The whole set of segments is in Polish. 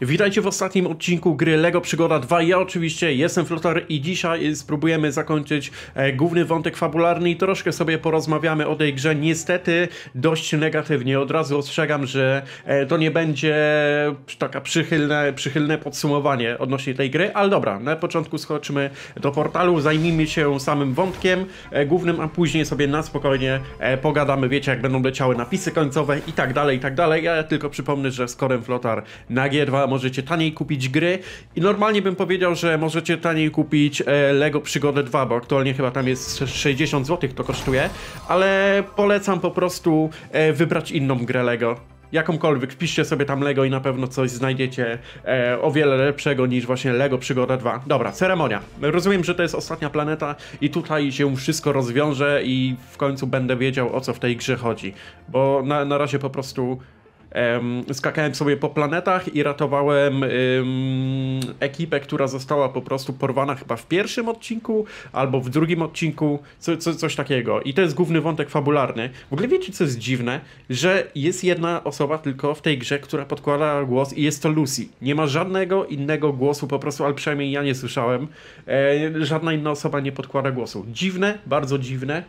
Witajcie w ostatnim odcinku gry LEGO Przygoda 2. Ja oczywiście jestem Flotar i dzisiaj spróbujemy zakończyć główny wątek fabularny i troszkę sobie porozmawiamy o tej grze. Niestety dość negatywnie. Od razu ostrzegam, że to nie będzie taka przychylne podsumowanie odnośnie tej gry, ale dobra, na początku skoczymy do portalu, zajmijmy się samym wątkiem głównym, a później sobie na spokojnie pogadamy, wiecie, jak będą leciały napisy końcowe i tak dalej, i tak dalej. Ja tylko przypomnę, że z kodem Flotar na G2 możecie taniej kupić gry i normalnie bym powiedział, że możecie taniej kupić LEGO Przygodę 2, bo aktualnie chyba tam jest 60 zł to kosztuje, ale polecam po prostu wybrać inną grę LEGO. Jakąkolwiek, wpiszcie sobie tam LEGO i na pewno coś znajdziecie o wiele lepszego niż właśnie LEGO Przygoda 2. Dobra, ceremonia. Rozumiem, że to jest ostatnia planeta i tutaj się wszystko rozwiąże i w końcu będę wiedział, o co w tej grze chodzi. Bo na razie po prostu skakałem sobie po planetach i ratowałem ekipę, która została po prostu porwana chyba w pierwszym odcinku albo w drugim odcinku, coś takiego. I to jest główny wątek fabularny. W ogóle wiecie, co jest dziwne? Że jest jedna osoba tylko w tej grze, która podkłada głos i jest to Lucy. Nie ma żadnego innego głosu po prostu, ale przynajmniej ja nie słyszałem. Żadna inna osoba nie podkłada głosu. Dziwne, bardzo dziwne.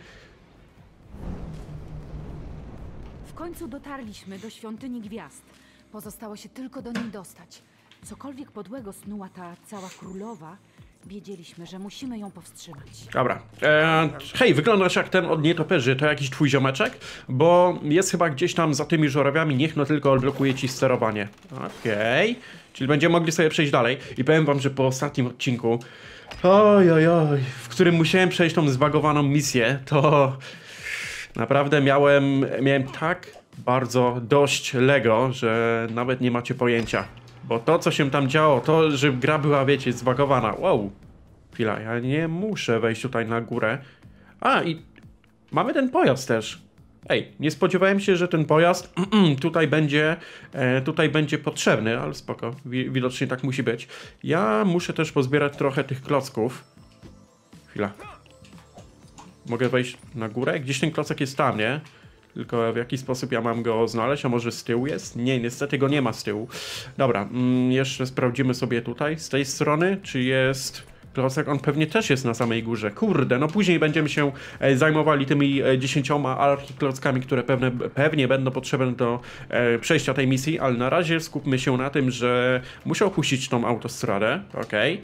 W końcu dotarliśmy do Świątyni Gwiazd. Pozostało się tylko do niej dostać. Cokolwiek podłego snuła ta cała królowa, wiedzieliśmy, że musimy ją powstrzymać. Dobra. Hej, wyglądasz jak ten od nietoperzy. To jakiś twój ziomeczek? Bo jest chyba gdzieś tam za tymi żurawiami. Niech no tylko odblokuje ci sterowanie. Okej. Czyli będziemy mogli sobie przejść dalej. I powiem wam, że po ostatnim odcinku, w którym musiałem przejść tą zbagowaną misję, to naprawdę miałem tak bardzo dość LEGO, że nawet nie macie pojęcia. Bo to, co się tam działo, to, że gra była, wiecie, zbagowana. Wow. Chwila, ja nie muszę wejść tutaj na górę. A, i mamy ten pojazd też. Ej, nie spodziewałem się, że ten pojazd tutaj będzie potrzebny, ale spoko. Widocznie tak musi być. Ja muszę też pozbierać trochę tych klocków. Chwila. Mogę wejść na górę? Gdzieś ten klocek jest tam, nie? Tylko w jaki sposób ja mam go znaleźć? A może z tyłu jest? Nie, niestety go nie ma z tyłu. Dobra, jeszcze sprawdzimy sobie tutaj, z tej strony, czy jest klocek. On pewnie też jest na samej górze. Kurde, no później będziemy się zajmowali tymi 10 archiklockami, które pewnie będą potrzebne do przejścia tej misji, ale na razie skupmy się na tym, że muszę opuścić tą autostradę. Okej.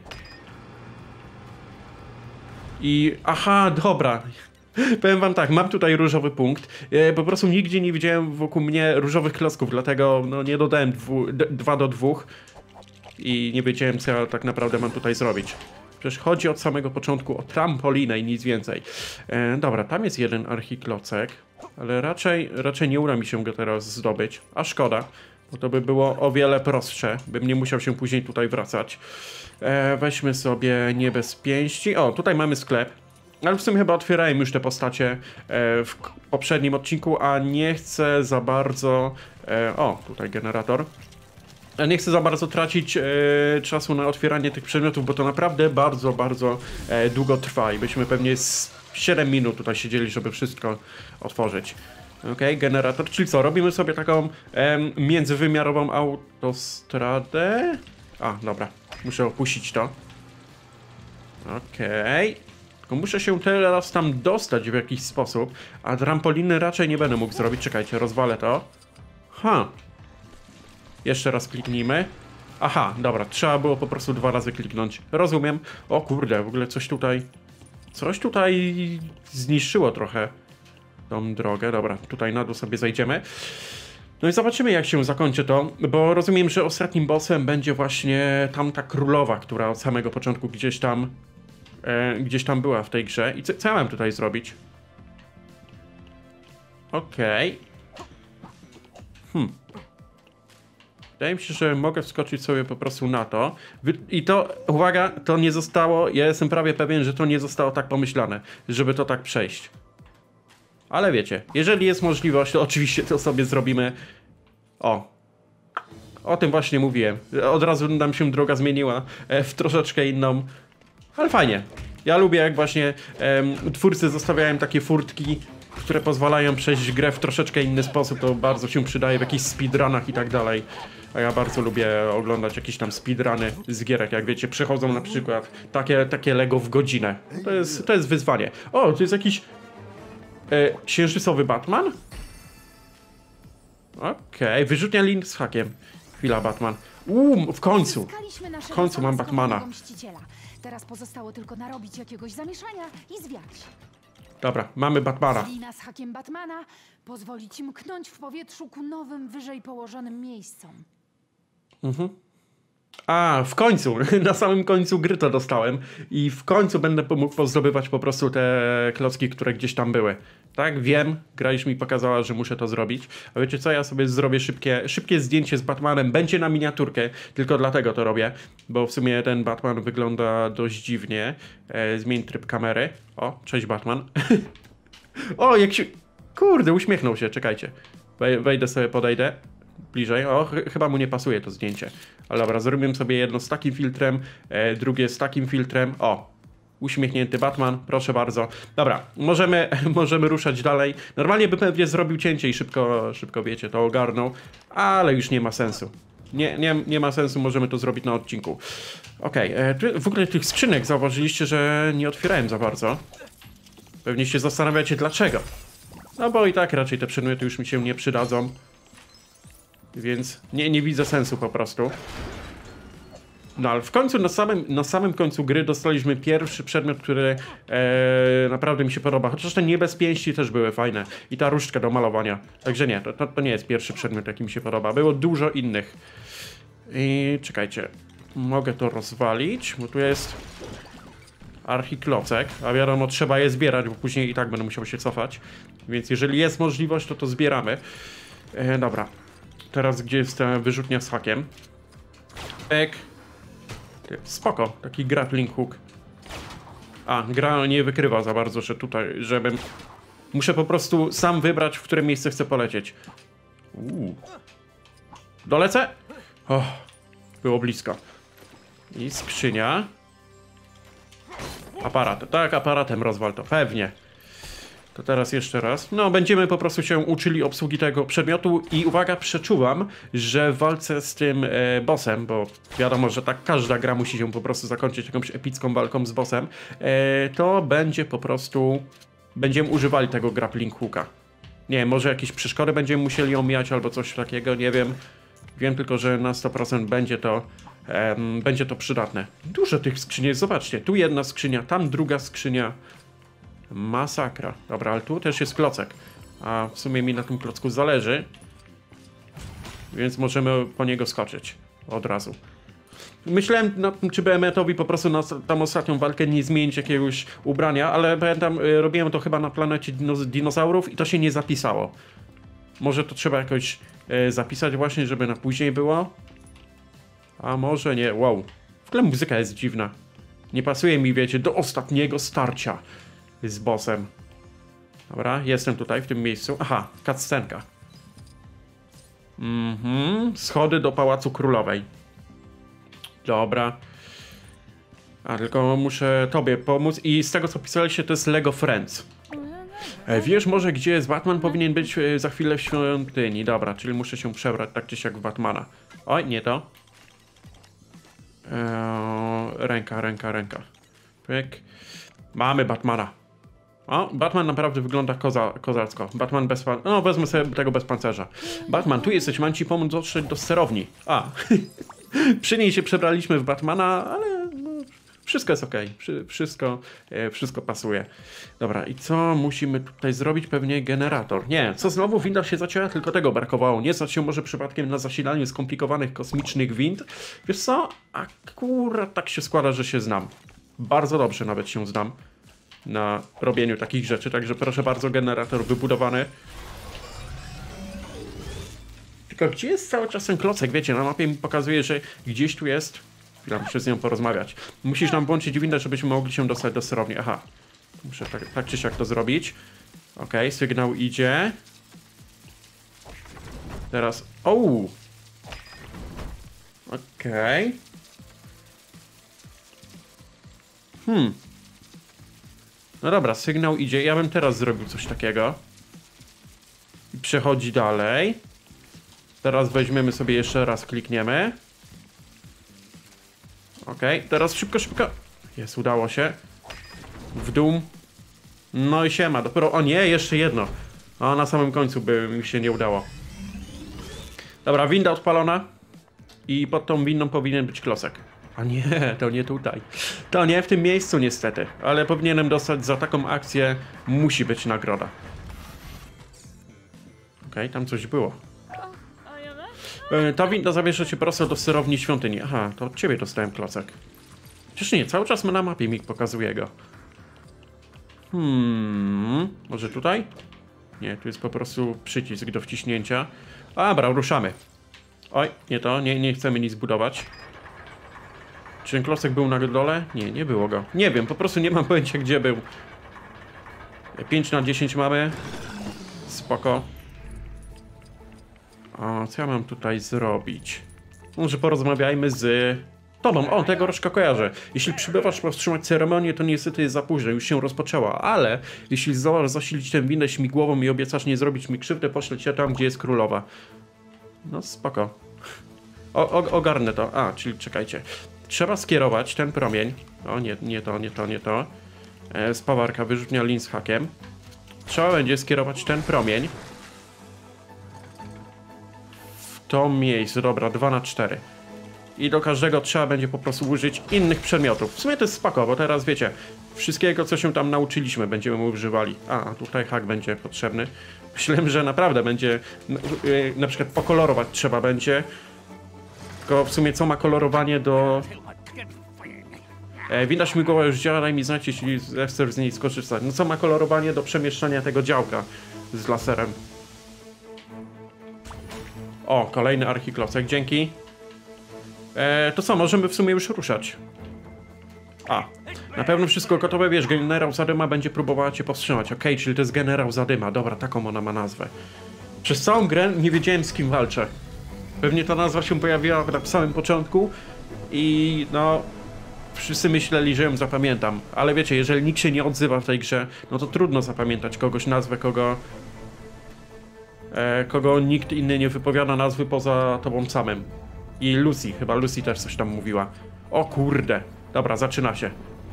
I aha, dobra. Powiem wam tak, mam tutaj różowy punkt. Po prostu nigdzie nie widziałem wokół mnie różowych klocków, dlatego no, nie dodałem 2 do 2 i nie wiedziałem, co ja tak naprawdę mam tutaj zrobić. Przecież chodzi od samego początku o trampolinę i nic więcej. Dobra, tam jest jeden archiklocek, ale raczej nie uda mi się go teraz zdobyć, a szkoda, bo to by było o wiele prostsze, bym nie musiał się później tutaj wracać. Weźmy sobie niebezpięści. O, tutaj mamy sklep. Ale w sumie chyba otwierałem już te postacie w poprzednim odcinku, a nie chcę za bardzo... O, tutaj generator. Nie chcę za bardzo tracić czasu na otwieranie tych przedmiotów, bo to naprawdę bardzo, bardzo długo trwa i byśmy pewnie z 7 minut tutaj siedzieli, żeby wszystko otworzyć. Okej, generator, czyli co, robimy sobie taką międzywymiarową autostradę. A, dobra, muszę opuścić to. Okej. Tylko muszę się teraz tam dostać w jakiś sposób, a trampoliny raczej nie będę mógł zrobić. Czekajcie, rozwalę to. Jeszcze raz kliknijmy. Aha, dobra, trzeba było po prostu 2 razy kliknąć. Rozumiem. O kurde, w ogóle coś tutaj zniszczyło trochę tą drogę. Dobra, tutaj na dół sobie zejdziemy. No i zobaczymy, jak się zakończy to, bo rozumiem, że ostatnim bossem będzie właśnie tamta królowa, która od samego początku gdzieś tam była w tej grze. I co ja mam tutaj zrobić? Okej. Wydaje mi się, że mogę wskoczyć sobie po prostu na to. I to, uwaga, to nie zostało, ja jestem prawie pewien, że to nie zostało tak pomyślane, żeby to tak przejść. Ale wiecie, jeżeli jest możliwość, to oczywiście to sobie zrobimy. O tym właśnie mówiłem. Od razu nam się droga zmieniła w troszeczkę inną. Ale fajnie. Ja lubię, jak właśnie twórcy zostawiają takie furtki, które pozwalają przejść grę w troszeczkę inny sposób. To bardzo się przydaje w jakichś speedrunach i tak dalej. A ja bardzo lubię oglądać jakieś tam speedruny z gierek, jak wiecie, przechodzą na przykład takie Lego w godzinę. To jest wyzwanie. O, to jest jakiś księżycowy Batman? Okej, wyrzutnia lin z hakiem. Chwila, Batman. W końcu! W końcu mam Batmana. Mściciela. Teraz pozostało tylko narobić jakiegoś zamieszania i zwiać. Dobra, mamy Batmana. Lina z hakiem Batmana pozwoli ci mknąć w powietrzu ku nowym, wyżej położonym miejscom. A, w końcu, na samym końcu gry to dostałem i w końcu będę mógł pozdobywać po prostu te klocki, które gdzieś tam były. Tak, wiem, gra już mi pokazała, że muszę to zrobić. A wiecie co, ja sobie zrobię szybkie zdjęcie z Batmanem, będzie na miniaturkę, tylko dlatego to robię, bo w sumie ten Batman wygląda dość dziwnie. Zmień tryb kamery. O, cześć Batman. O, jak się... Kurde, uśmiechnął się, czekajcie. Wejdę sobie, podejdę. Bliżej. O, chyba mu nie pasuje to zdjęcie. Ale dobra, zrobiłem sobie jedno z takim filtrem, drugie z takim filtrem. O, uśmiechnięty Batman, proszę bardzo. Dobra, możemy ruszać dalej. Normalnie bym pewnie zrobił cięcie i szybko wiecie, to ogarnął, ale już nie ma sensu. Nie ma sensu, możemy to zrobić na odcinku. Okej, w ogóle tych skrzynek zauważyliście, że nie otwierałem za bardzo. Pewnie się zastanawiacie dlaczego. No bo i tak raczej te przedmioty już mi się nie przydadzą. Więc nie widzę sensu po prostu. No ale w końcu, na samym końcu gry dostaliśmy pierwszy przedmiot, który naprawdę mi się podoba. Chociaż te niebezpięści też były fajne. I ta różdżka do malowania. Także nie, to nie jest pierwszy przedmiot, jaki mi się podoba. Było dużo innych. I czekajcie. Mogę to rozwalić, bo tu jest archiklocek. A wiadomo, trzeba je zbierać, bo później i tak będę musiał się cofać. Więc jeżeli jest możliwość, to zbieramy. Dobra. Teraz gdzie jest ta wyrzutnia z hakiem? Spoko, taki grappling hook. A, gra nie wykrywa za bardzo, że tutaj, żebym... Muszę po prostu sam wybrać, w które miejsce chcę polecieć. Dolecę? O, było blisko. I skrzynia. Aparat. Tak, aparatem rozwal to, pewnie. To teraz jeszcze raz. No, będziemy po prostu się uczyli obsługi tego przedmiotu i uwaga, przeczuwam, że w walce z tym bossem, bo wiadomo, że tak każda gra musi się po prostu zakończyć jakąś epicką walką z bossem, to będzie po prostu... Będziemy używali tego grappling hooka. Nie wiem, może jakieś przeszkody będziemy musieli omijać albo coś takiego, nie wiem. Wiem tylko, że na 100% będzie to przydatne. Dużo tych skrzyni, zobaczcie, tu jedna skrzynia, tam druga skrzynia. Masakra. Dobra, ale tu też jest klocek. A w sumie mi na tym klocku zależy. Więc możemy po niego skoczyć. Od razu. Myślałem nad tym, czy BMT-owi po prostu na tam ostatnią walkę nie zmienić jakiegoś ubrania, ale pamiętam, robiłem to chyba na planecie dinozaurów i to się nie zapisało. Może to trzeba jakoś zapisać właśnie, żeby na później było? A może nie. Wow. W ogóle muzyka jest dziwna. Nie pasuje mi, wiecie, do ostatniego starcia z bossem. Dobra, jestem tutaj w tym miejscu. Aha, cutscenka. Schody do Pałacu Królowej. Dobra. A tylko muszę tobie pomóc. I z tego co pisaliście, to jest Lego Friends. Wiesz może gdzie jest Batman? Powinien być za chwilę w świątyni. Dobra, czyli muszę się przebrać tak czy siak w Batmana. Oj, nie to. Ręka. Pyk. Mamy Batmana. O, Batman naprawdę wygląda kozacko. Batman bez pan... No, wezmę sobie tego bez pancerza. Batman, tu jesteś, mam ci pomóc dotrzeć do sterowni. A, przy niej się przebraliśmy w Batmana, ale no, wszystko jest okej. Wszystko pasuje. Dobra, i co musimy tutaj zrobić? Pewnie generator. Nie, co znowu? Winda się zacięła? Tylko tego brakowało. Nie stać się może przypadkiem na zasilaniu skomplikowanych kosmicznych wind? Wiesz co? Akurat tak się składa, że się znam. Bardzo dobrze nawet się znam na robieniu takich rzeczy, także proszę bardzo, generator wybudowany. Tylko gdzie jest cały czas ten klocek? Wiecie, na mapie mi pokazuje, że gdzieś tu jest. Chwila, muszę z nią porozmawiać. Musisz nam włączyć windę, żebyśmy mogli się dostać do sterowni. Aha. Muszę tak czy siak to zrobić. Okej, sygnał idzie. Teraz... Okej. No dobra, sygnał idzie. Ja bym teraz zrobił coś takiego. I przechodzi dalej. Teraz weźmiemy sobie jeszcze raz, klikniemy. Okej, teraz szybko, szybko. Jest, udało się. W dół. No i siema, dopiero... O nie, jeszcze jedno. A na samym końcu by mi się nie udało. Dobra, winda odpalona. I pod tą windą powinien być klocek. A nie, to nie tutaj. To nie w tym miejscu niestety. Ale powinienem dostać za taką akcję. Musi być nagroda. Okej, tam coś było. Ta winda zabierze cię prosto do sterowni świątyni. Aha, to od ciebie dostałem klocek. Przecież nie, cały czas na mapie mi pokazuje go. Może tutaj? Nie, tu jest po prostu przycisk do wciśnięcia. Dobra, ruszamy. Oj, nie to, nie chcemy nic budować. Czy ten klocek był na dole? Nie, nie było go. Nie wiem, po prostu nie mam pojęcia gdzie był. 5 na 10 mamy. Spoko. A co ja mam tutaj zrobić? Może porozmawiajmy z tobą. O, tego Rożka kojarzę. Jeśli przybywasz powstrzymać ceremonię, to niestety jest za późno, już się rozpoczęła. Ale jeśli zdołasz zasilić tę windę śmigłową i obiecasz nie zrobić mi krzywdy, poślę cię tam, gdzie jest królowa. No spoko. Ogarnę to. A, czyli czekajcie. Trzeba skierować ten promień. O, nie to. Spawarka, wyrzutnia lin z hakiem. Trzeba będzie skierować ten promień w to miejsce. Dobra, 2 na 4. I do każdego trzeba będzie po prostu użyć innych przedmiotów. W sumie to jest spoko, bo teraz wiecie, wszystkiego co się tam nauczyliśmy będziemy używali. A, tutaj hak będzie potrzebny. Myślałem, że naprawdę będzie, na przykład pokolorować trzeba będzie. Tylko w sumie co ma kolorowanie do... winda śmigłowa już działa, daj mi znać, jeśli chcesz z niej skorzystać. No co ma kolorowanie do przemieszczania tego działka z laserem. O, kolejny archiklocek, dzięki. To co, możemy w sumie już ruszać. A, na pewno wszystko gotowe, wiesz, generał Zadyma będzie próbowała cię powstrzymać. Okej, czyli to jest generał Zadyma, dobra, taką ona ma nazwę. Przez całą grę nie wiedziałem z kim walczę. Pewnie ta nazwa się pojawiła na samym początku i no... Wszyscy myśleli, że ją zapamiętam, ale wiecie, jeżeli nikt się nie odzywa w tej grze, no to trudno zapamiętać kogoś nazwę, kogo nikt inny nie wypowiada nazwy poza tobą samym. I Lucy, chyba Lucy też coś tam mówiła. O kurde, dobra, zaczyna się.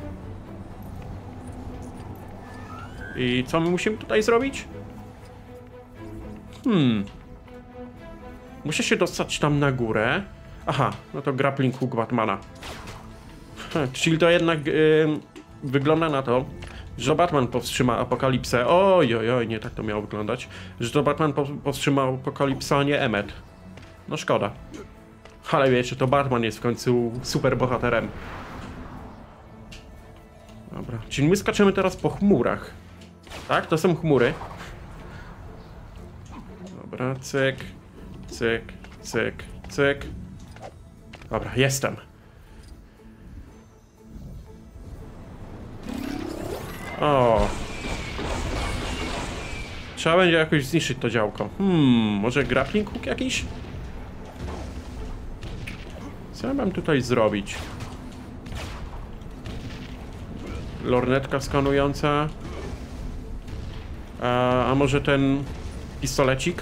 I co my musimy tutaj zrobić? Muszę się dostać tam na górę. Aha, no to grappling hook Batmana. Czyli to jednak wygląda na to, że Batman powstrzyma apokalipsę. Oj, nie tak to miało wyglądać. Że to Batman powstrzyma apokalipsę, a nie Emmet. No szkoda. Ale wiecie, to Batman jest w końcu super bohaterem. Dobra, czyli my skaczemy teraz po chmurach. Tak? To są chmury. Dobra, cyk, cyk, cyk, cyk. Dobra, jestem. O. Trzeba będzie jakoś zniszczyć to działko. Może grappling hook jakiś? Co ja mam tutaj zrobić? Lornetka skanująca. A może ten pistolecik?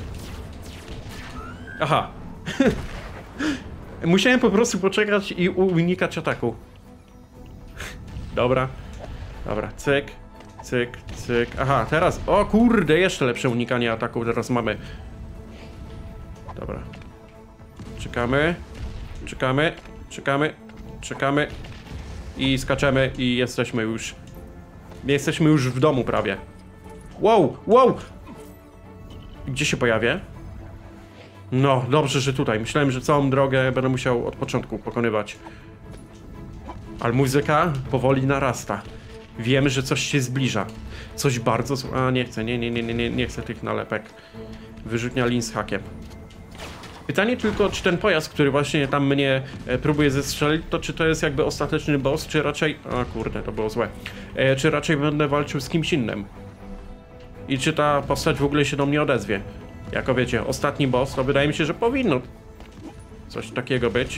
Aha. Musiałem po prostu poczekać i unikać ataku. Dobra. Dobra, cyk, cyk, cyk. Aha, teraz, o kurde, jeszcze lepsze unikanie ataku teraz mamy. Dobra. Czekamy, czekamy, czekamy, czekamy. I skaczemy i jesteśmy już w domu prawie. Wow, wow! Gdzie się pojawię? No, dobrze, że tutaj. Myślałem, że całą drogę będę musiał od początku pokonywać. Ale muzyka powoli narasta. Wiemy, że coś się zbliża. Coś bardzo... A, nie chcę, nie chcę tych nalepek. Wyrzutnia lin z hakiem. Pytanie tylko, czy ten pojazd, który właśnie tam mnie próbuje zestrzelić, to czy to jest jakby ostateczny boss, czy raczej... A kurde, to było złe. Czy raczej będę walczył z kimś innym? I czy ta postać w ogóle się do mnie odezwie? Jako wiecie, ostatni boss, to wydaje mi się, że powinno coś takiego być.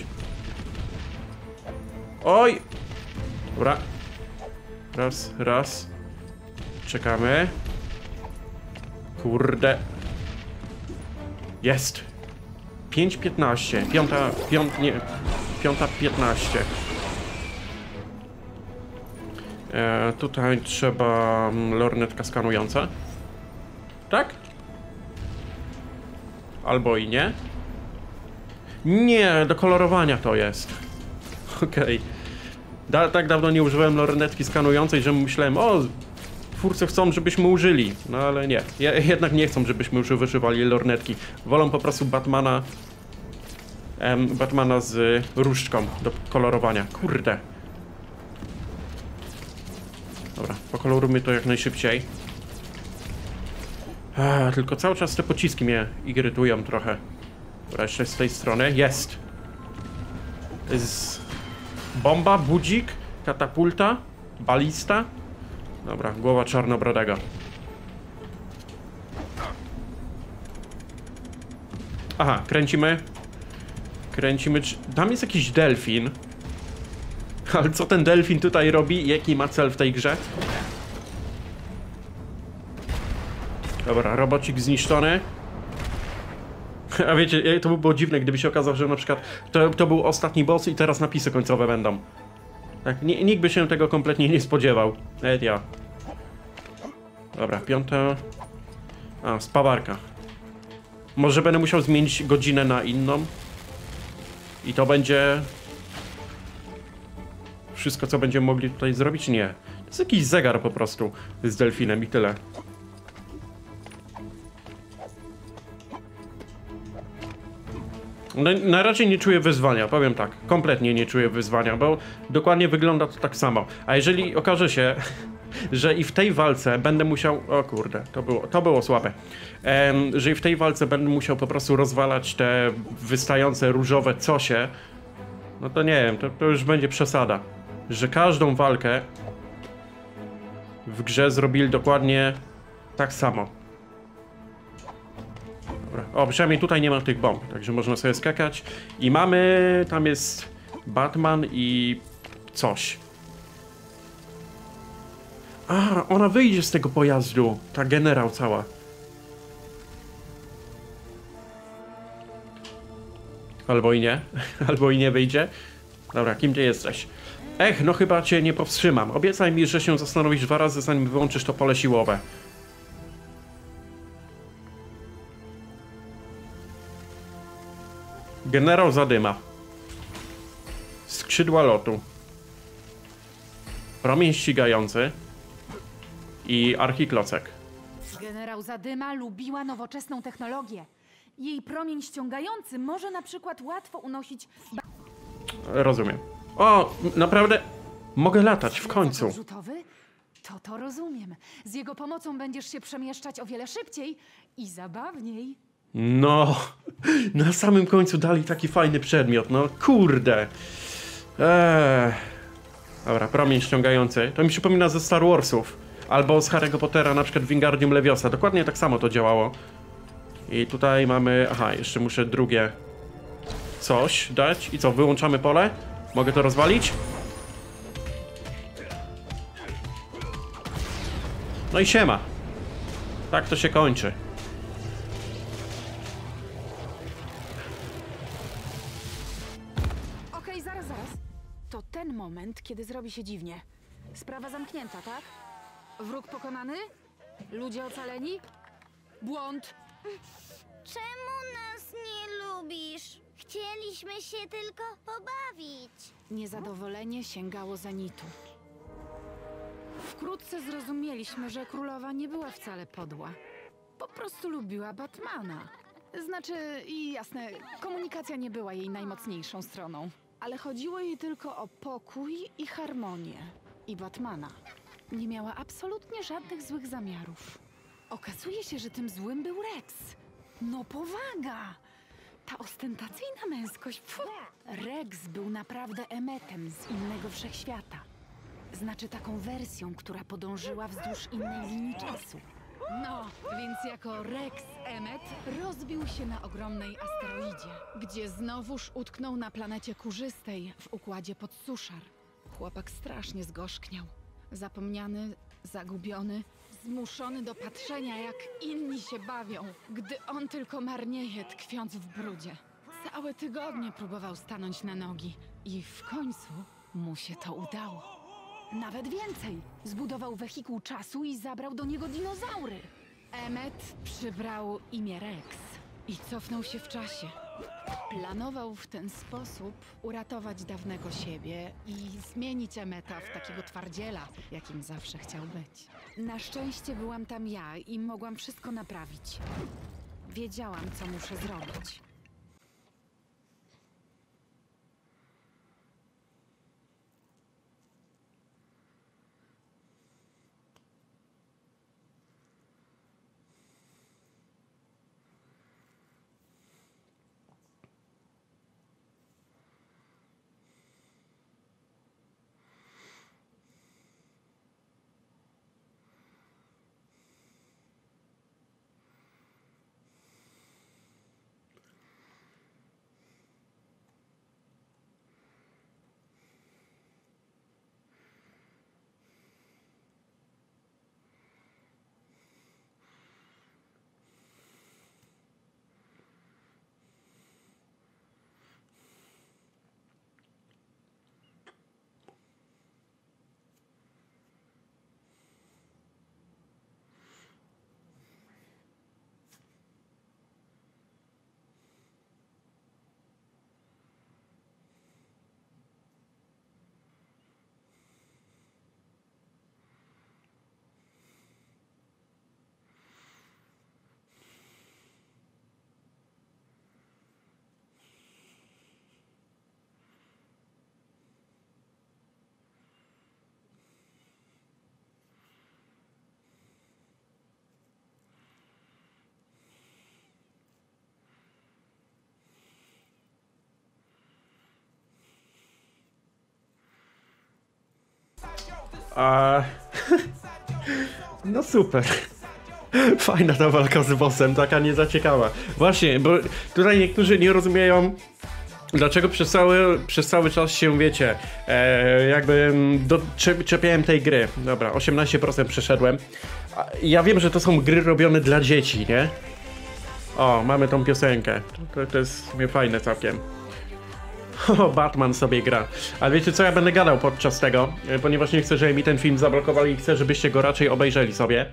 Oj! Dobra. Raz, raz. Czekamy. Kurde. Jest. 5:15. Nie, 5:15. Tutaj trzeba lornetka skanująca. Tak? Albo i nie. Nie, do kolorowania to jest. Okej. Tak dawno nie używałem lornetki skanującej, że myślałem, o, twórcy chcą, żebyśmy użyli. No ale nie. Jednak nie chcą, żebyśmy już używali lornetki. Wolą po prostu Batmana z różdżką do kolorowania. Kurde. Dobra, pokolorujmy to jak najszybciej. Tylko cały czas te pociski mnie irytują trochę. Dobra, jeszcze z tej strony. Jest! Bomba, budzik, katapulta, balista. Dobra, głowa czarnobrodego. Aha, kręcimy. Tam jest jakiś delfin. Ale co ten delfin tutaj robi? Jaki ma cel w tej grze? Dobra, robocik zniszczony. A wiecie, to by było dziwne, gdyby się okazało, że na przykład to był ostatni boss i teraz napisy końcowe będą. Tak, nikt by się tego kompletnie nie spodziewał. Nawet ja. Dobra, 5. Spawarka. Może będę musiał zmienić godzinę na inną. I to będzie... wszystko, co będziemy mogli tutaj zrobić? Nie. To jest jakiś zegar po prostu z delfinem i tyle. No, na razie nie czuję wyzwania, powiem tak. Kompletnie nie czuję wyzwania, bo dokładnie wygląda to tak samo. A jeżeli okaże się, że i w tej walce będę musiał... O kurde, to było słabe. Że i w tej walce będę musiał po prostu rozwalać te wystające różowe cosie, no to nie wiem, to już będzie przesada. Że każdą walkę w grze zrobili dokładnie tak samo. Dobra. O, przynajmniej tutaj nie ma tych bomb, także można sobie skakać. I mamy... tam jest Batman i coś. A, ona wyjdzie z tego pojazdu. Ta generał cała. Albo i nie. Albo i nie wyjdzie. Dobra, kim ty jesteś? Ech, no chyba cię nie powstrzymam. Obiecaj mi, że się zastanowisz 2 razy, zanim wyłączysz to pole siłowe. Generał zadyma. Skrzydła lotu. Promień ścigający. I archiklocek. Generał Zadyma lubiła nowoczesną technologię. Jej promień ściągający może na przykład łatwo unosić... Rozumiem. O, naprawdę? Mogę latać w końcu. Rzutowy? To rozumiem. Z jego pomocą będziesz się przemieszczać o wiele szybciej i zabawniej. No, na samym końcu dali taki fajny przedmiot, no kurde. Dobra, promień ściągający. To mi przypomina ze Star Warsów. Albo z Harry'ego Pottera, na przykład Wingardium Leviosa. Dokładnie tak samo to działało. I tutaj mamy... Aha, jeszcze muszę drugie coś dać. I co, wyłączamy pole? Mogę to rozwalić? No i siema. Tak to się kończy. Okej, zaraz. To ten moment, kiedy zrobi się dziwnie. Sprawa zamknięta, tak? Wróg pokonany? Ludzie ocaleni? Błąd? Czemu nas nie lubisz? Chcieliśmy się tylko pobawić. Niezadowolenie sięgało zenitu. Wkrótce zrozumieliśmy, że królowa nie była wcale podła. Po prostu lubiła Batmana. Znaczy, i jasne, komunikacja nie była jej najmocniejszą stroną. Ale chodziło jej tylko o pokój i harmonię. I Batmana. Nie miała absolutnie żadnych złych zamiarów. Okazuje się, że tym złym był Rex. No powaga! Ta ostentacyjna męskość. Pfu. Rex był naprawdę Emmetem z innego wszechświata. Znaczy taką wersją, która podążyła wzdłuż innej linii czasu. No, więc jako Rex Emmet rozbił się na ogromnej asteroidzie, gdzie znowuż utknął na planecie kurzystej w układzie Podsuszar. Chłopak strasznie zgorzkniał. Zapomniany, zagubiony, zmuszony do patrzenia, jak inni się bawią, gdy on tylko marnieje, tkwiąc w brudzie. Całe tygodnie próbował stanąć na nogi i w końcu mu się to udało. Nawet więcej. Zbudował wehikuł czasu i zabrał do niego dinozaury. Emmet przybrał imię Rex i cofnął się w czasie. Planował w ten sposób uratować dawnego siebie i zmienić Emmeta w takiego twardziela, jakim zawsze chciał być. Na szczęście byłam tam ja i mogłam wszystko naprawić. Wiedziałam, co muszę zrobić. A... No super. Fajna ta walka z bossem, taka nie za ciekawa. Właśnie, bo tutaj niektórzy nie rozumieją, dlaczego przez cały czas się, wiecie, jakby czepiałem tej gry. Dobra, 18% przeszedłem. Ja wiem, że to są gry robione dla dzieci, nie? O, mamy tą piosenkę. To jest w sumie fajne całkiem. O, Batman sobie gra. Ale wiecie co, ja będę gadał podczas tego, ponieważ nie chcę, żeby mi ten film zablokowali i chcę, żebyście go raczej obejrzeli sobie.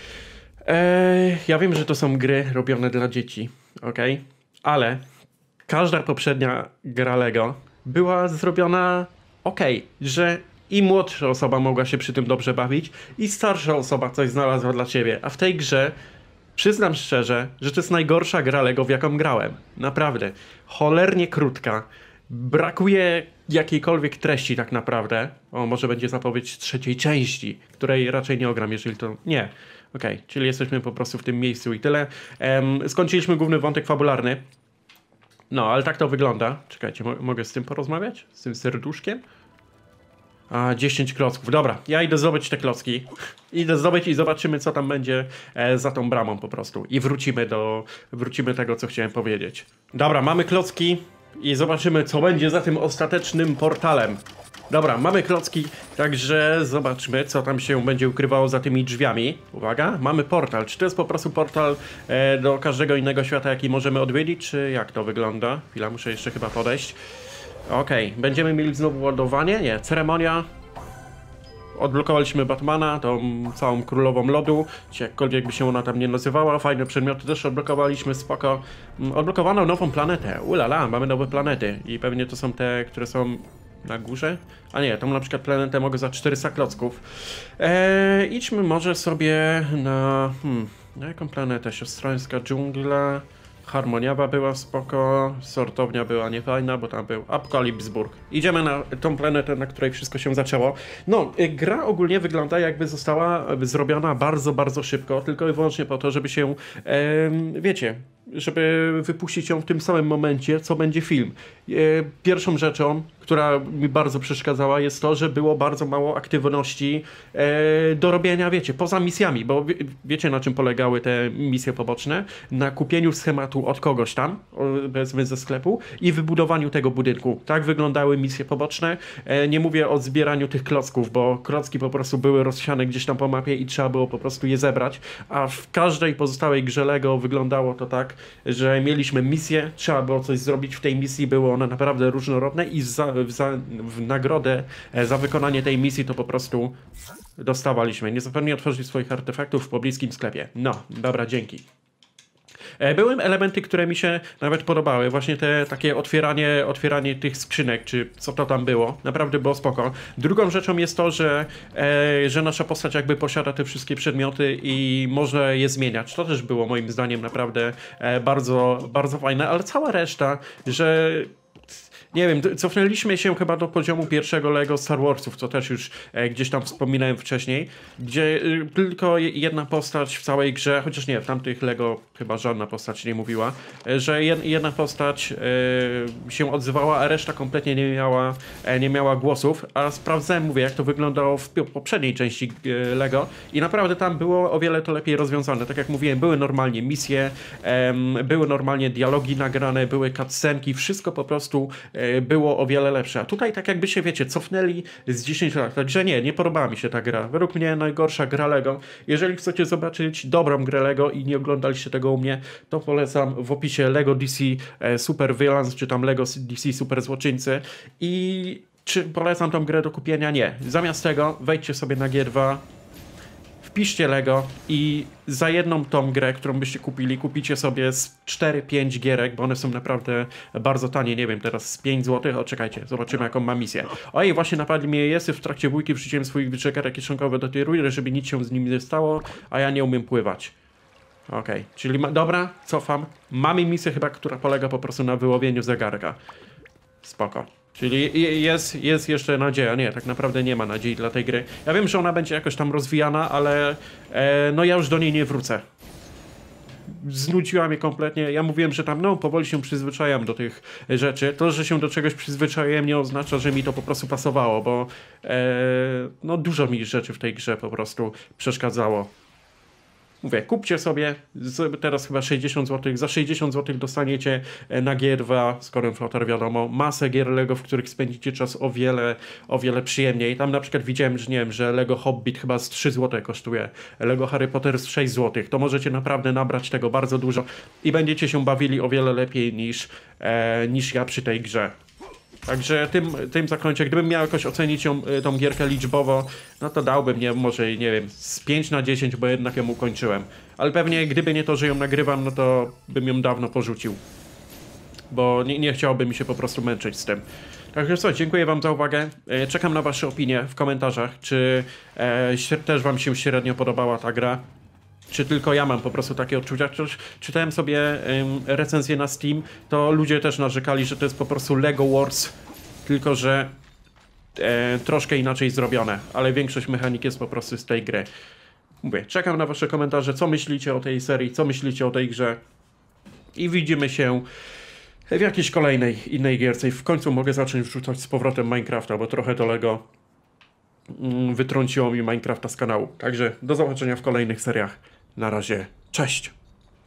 Ja wiem, że to są gry robione dla dzieci, okej? Ale każda poprzednia gra Lego była zrobiona że i młodsza osoba mogła się przy tym dobrze bawić, i starsza osoba coś znalazła dla ciebie. A w tej grze przyznam szczerze, że to jest najgorsza gra Lego, w jaką grałem. Naprawdę. Cholernie krótka. Brakuje jakiejkolwiek treści tak naprawdę. O, może będzie zapowiedź trzeciej części, której raczej nie ogram, jeżeli to... Nie. Okej, czyli jesteśmy po prostu w tym miejscu i tyle. Skończyliśmy główny wątek fabularny. No, ale tak to wygląda. Czekajcie, mogę z tym porozmawiać? Z tym serduszkiem? A, 10 klocków. Dobra, ja idę zdobyć te klocki. Idę zdobyć i zobaczymy, co tam będzie za tą bramą po prostu. I wrócimy tego, co chciałem powiedzieć. Dobra, mamy klocki i zobaczymy, co będzie za tym ostatecznym portalem. Dobra, mamy klocki, także zobaczmy, co tam się będzie ukrywało za tymi drzwiami. Uwaga, mamy portal. Czy to jest po prostu portal do każdego innego świata, jaki możemy odwiedzić, czy jak to wygląda? Chwila, muszę jeszcze chyba podejść. Okej, będziemy mieli znowu ładowanie? Nie, ceremonia. Odblokowaliśmy Batmana, tą całą królową lodu, czy jakkolwiek by się ona tam nie nazywała. Fajne przedmioty też odblokowaliśmy, spoko. Odblokowano nową planetę. Ulala, mamy nowe planety. I pewnie to są te, które są na górze? A nie, tą na przykład planetę mogę za 400 klocków. Idźmy może sobie na jaką planetę? Siostrzańska dżungla. Harmoniawa była spoko, sortownia była niefajna, bo tam był Apokalipsburg. Idziemy na tą planetę, na której wszystko się zaczęło. No, gra ogólnie wygląda, jakby została zrobiona bardzo, bardzo szybko, tylko i wyłącznie po to, żeby się, wiecie, żeby wypuścić ją w tym samym momencie, co będzie film. Pierwszą rzeczą, która mi bardzo przeszkadzała, jest to, że było bardzo mało aktywności do robienia, wiecie, poza misjami, bo wiecie, na czym polegały te misje poboczne? Na kupieniu schematu od kogoś tam, powiedzmy ze sklepu, i wybudowaniu tego budynku. Tak wyglądały misje poboczne. Nie mówię o zbieraniu tych klocków, bo klocki po prostu były rozsiane gdzieś tam po mapie i trzeba było po prostu je zebrać, a w każdej pozostałej grze LEGO wyglądało to tak, że mieliśmy misję, trzeba było coś zrobić w tej misji, były one naprawdę różnorodne i w nagrodę za wykonanie tej misji to po prostu dostawaliśmy. Nie zapomnij otworzyć swoich artefaktów w pobliskim sklepie. No, dobra, dzięki. Były elementy, które mi się nawet podobały. Właśnie te takie otwieranie tych skrzynek, czy co to tam było. Naprawdę było spoko. Drugą rzeczą jest to, że nasza postać jakby posiada te wszystkie przedmioty i może je zmieniać. To też było moim zdaniem naprawdę bardzo, bardzo fajne, ale cała reszta, że... Nie wiem, cofnęliśmy się chyba do poziomu pierwszego LEGO Star Warsów, co też już gdzieś tam wspominałem wcześniej, gdzie tylko jedna postać w całej grze, chociaż nie, w tamtych LEGO chyba żadna postać nie mówiła, że jedna postać się odzywała, a reszta kompletnie nie miała głosów, a sprawdzałem, mówię, jak to wyglądało w poprzedniej części LEGO i naprawdę tam było o wiele to lepiej rozwiązane. Tak jak mówiłem, były normalnie misje, były normalnie dialogi nagrane, były cutscenki, wszystko po prostu było o wiele lepsze. A tutaj tak jakby się, wiecie, cofnęli z 10 lat. Także nie podobała mi się ta gra. Według mnie najgorsza gra LEGO. Jeżeli chcecie zobaczyć dobrą grę LEGO i nie oglądaliście tego u mnie, to polecam w opisie LEGO DC Super Villains, czy tam LEGO DC Super Złoczyńcy. I czy polecam tą grę do kupienia? Nie. Zamiast tego wejdźcie sobie na G2, wpiszcie LEGO i za jedną tą grę, którą byście kupili, kupicie sobie z 4-5 gierek, bo one są naprawdę bardzo tanie, nie wiem, teraz z 5 zł. O, czekajcie, zobaczymy jaką ma misję. Ojej, właśnie napadli mnie jest, w trakcie bójki wrzuciłem swoich wyczekarek kieszonkowe do tej rury, żeby nic się z nimi nie stało, a ja nie umiem pływać. Okej, czyli dobra, cofam. Mamy misję chyba, która polega po prostu na wyłowieniu zegarka. Spoko. Czyli jest jeszcze nadzieja. Nie, tak naprawdę nie ma nadziei dla tej gry. Ja wiem, że ona będzie jakoś tam rozwijana, ale no ja już do niej nie wrócę. Znudziła mnie kompletnie. Ja mówiłem, że tam no powoli się przyzwyczajam do tych rzeczy. To, że się do czegoś przyzwyczaiłem, nie oznacza, że mi to po prostu pasowało, bo no dużo mi rzeczy w tej grze po prostu przeszkadzało. Mówię, kupcie sobie, teraz chyba 60 zł, za 60 zł dostaniecie na G2, z Corem Flotar wiadomo, masę gier LEGO, w których spędzicie czas o wiele przyjemniej. Tam na przykład widziałem, że nie wiem, że LEGO Hobbit chyba z 3 zł kosztuje, LEGO Harry Potter z 6 zł. To możecie naprawdę nabrać tego bardzo dużo i będziecie się bawili o wiele lepiej niż ja przy tej grze. Także tym zakończę. Gdybym miał jakoś ocenić tą gierkę liczbowo, no to dałbym, może, nie wiem, z 5 na 10, bo jednak ją ukończyłem. Ale pewnie gdyby nie to, że ją nagrywam, no to bym ją dawno porzucił. Bo nie chciałoby mi się po prostu męczyć z tym. Także co, dziękuję wam za uwagę. Czekam na wasze opinie w komentarzach, czy też wam się średnio podobała ta gra. Czy tylko ja mam po prostu takie odczucia? Czytałem sobie recenzję na Steam, to ludzie też narzekali, że to jest po prostu LEGO Wars, tylko że troszkę inaczej zrobione, ale większość mechanik jest po prostu z tej gry. Mówię, czekam na wasze komentarze, co myślicie o tej serii, co myślicie o tej grze i widzimy się w jakiejś kolejnej, innej gierce i w końcu mogę zacząć wrzucać z powrotem Minecrafta, bo trochę to LEGO wytrąciło mi Minecrafta z kanału. Także do zobaczenia w kolejnych seriach. Na razie, cześć!